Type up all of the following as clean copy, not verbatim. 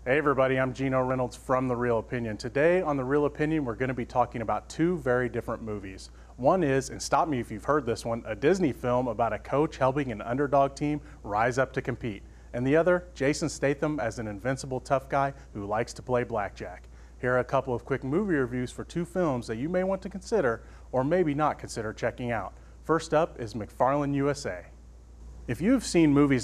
Hey everybody, I'm Geno Reynolds from The Real Opinion. Today on The Real Opinion, we're going to be talking about two very different movies. One is, and stop me if you've heard this one, a Disney film about a coach helping an underdog team rise up to compete. And the other, Jason Statham as an invincible tough guy who likes to play blackjack. Here are a couple of quick movie reviews for two films that you may want to consider or maybe not consider checking out. First up is McFarland USA. If you've seen movies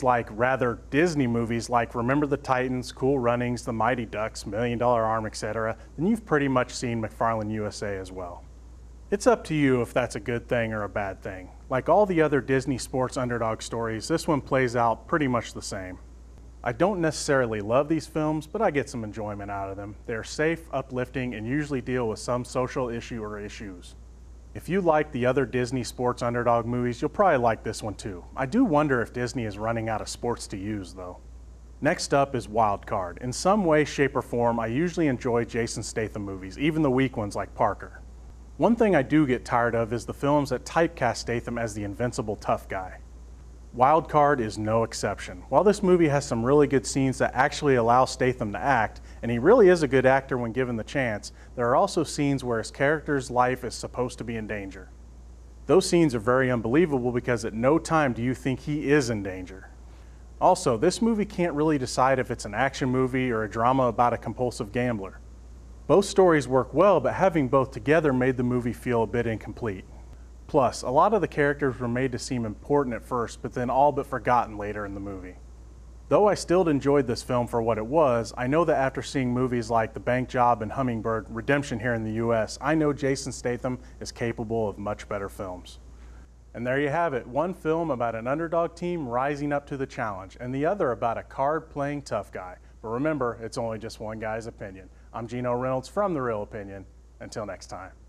Disney movies like Remember the Titans, Cool Runnings, The Mighty Ducks, $1 Million Arm, etc., then you've pretty much seen McFarland USA as well. It's up to you if that's a good thing or a bad thing. Like all the other Disney sports underdog stories, this one plays out pretty much the same. I don't necessarily love these films, but I get some enjoyment out of them. They're safe, uplifting, and usually deal with some social issue or issues. If you like the other Disney sports underdog movies, you'll probably like this one too. I do wonder if Disney is running out of sports to use though. Next up is Wild Card. In some way, shape, or form, I usually enjoy Jason Statham movies, even the weak ones like Parker. One thing I do get tired of is the films that typecast Statham as the invincible tough guy. Wild Card is no exception. While this movie has some really good scenes that actually allow Statham to act, and he really is a good actor when given the chance, there are also scenes where his character's life is supposed to be in danger. Those scenes are very unbelievable because at no time do you think he is in danger. Also, this movie can't really decide if it's an action movie or a drama about a compulsive gambler. Both stories work well, but having both together made the movie feel a bit incomplete. Plus, a lot of the characters were made to seem important at first, but then all but forgotten later in the movie. Though I still enjoyed this film for what it was, I know that after seeing movies like The Bank Job and Hummingbird, Redemption here in the US, I know Jason Statham is capable of much better films. And there you have it, one film about an underdog team rising up to the challenge, and the other about a card-playing tough guy. But remember, it's only just one guy's opinion. I'm Geno Reynolds from The Real Opinion. Until next time.